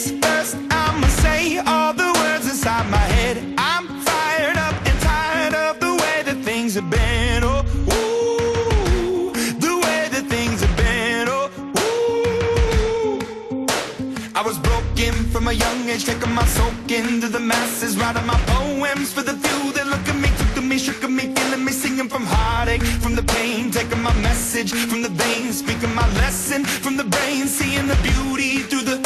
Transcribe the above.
things first, I'ma say all the words inside my head. I'm fired up and tired of the way that things have been. Oh, ooh, the way that things have been. Oh, ooh. I was broken from a young age, taking my soak into the masses, writing my poems for the few that look at me, took to me, shook at me, feeling me, singing from heartache, from the pain, taking my message from the veins, speaking my lesson from the brain, seeing the beauty through the